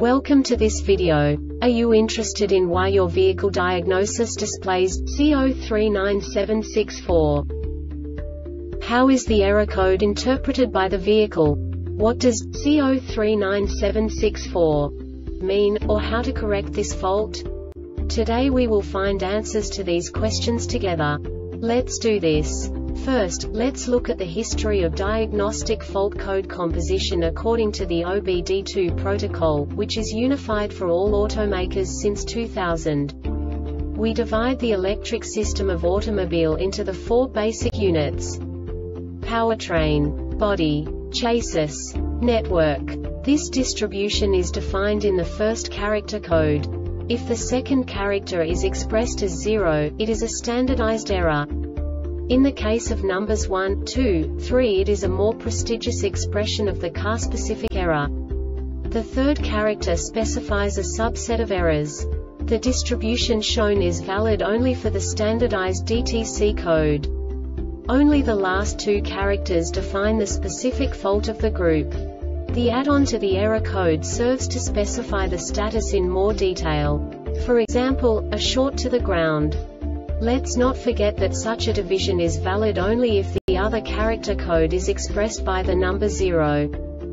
Welcome to this video. Are you interested in why your vehicle diagnosis displays C039764? How is the error code interpreted by the vehicle? What does C039764 mean, or how to correct this fault? Today we will find answers to these questions together. Let's do this. First, let's look at the history of diagnostic fault code composition according to the OBD2 protocol, which is unified for all automakers since 2000. We divide the electric system of automobile into the four basic units: powertrain, body, chassis, network. This distribution is defined in the first character code. If the second character is expressed as 0, it is a standardized error. In the case of numbers 1, 2, 3, it is a more prestigious expression of the car-specific error. The third character specifies a subset of errors. The distribution shown is valid only for the standardized DTC code. Only the last two characters define the specific fault of the group. The add-on to the error code serves to specify the status in more detail. For example, a short to the ground. Let's not forget that such a division is valid only if the other character code is expressed by the number 0.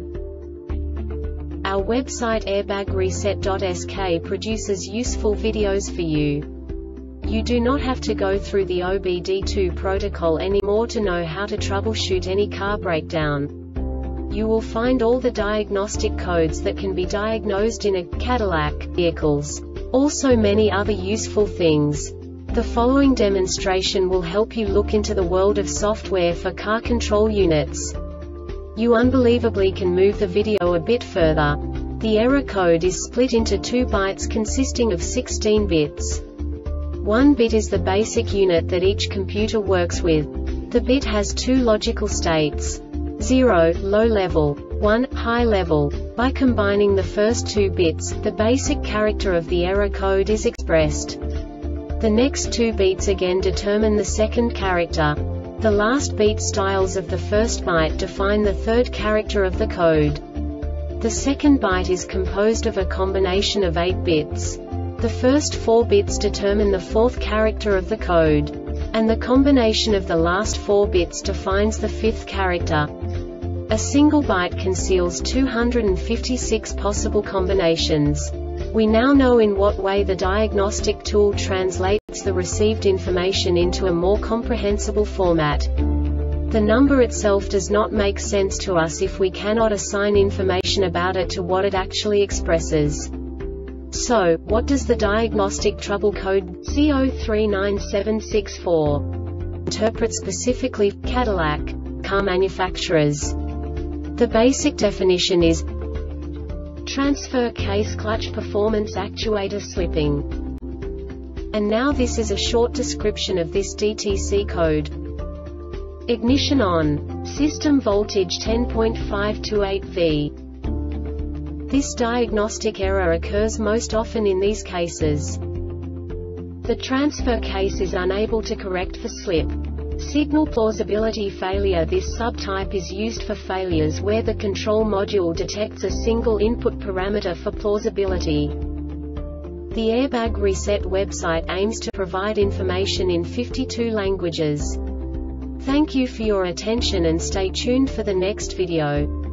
Our website airbagreset.sk produces useful videos for you. You do not have to go through the OBD2 protocol anymore to know how to troubleshoot any car breakdown. You will find all the diagnostic codes that can be diagnosed in a Cadillac vehicles. Also many other useful things. The following demonstration will help you look into the world of software for car control units. You unbelievably can move the video a bit further. The error code is split into 2 bytes consisting of 16 bits. 1 bit is the basic unit that each computer works with. The bit has 2 logical states: 0, low level, 1, high level. By combining the first 2 bits, the basic character of the error code is expressed. The next 2 beats again determine the second character. The last beat styles of the first byte define the third character of the code. The second byte is composed of a combination of 8 bits. The first 4 bits determine the fourth character of the code. And the combination of the last 4 bits defines the fifth character. A single byte conceals 256 possible combinations. We now know in what way the diagnostic tool translates the received information into a more comprehensible format. The number itself does not make sense to us if we cannot assign information about it to what it actually expresses. So, what does the diagnostic trouble code C039764 interpret specifically for Cadillac car manufacturers? The basic definition is transfer case clutch performance actuator slipping. And now this is a short description of this DTC code. Ignition on. System voltage 10.528 V. This diagnostic error occurs most often in these cases. The transfer case is unable to correct for slip. Signal plausibility failure. This subtype is used for failures where the control module detects a single input parameter for plausibility. The Airbag Reset website aims to provide information in 52 languages. Thank you for your attention and stay tuned for the next video.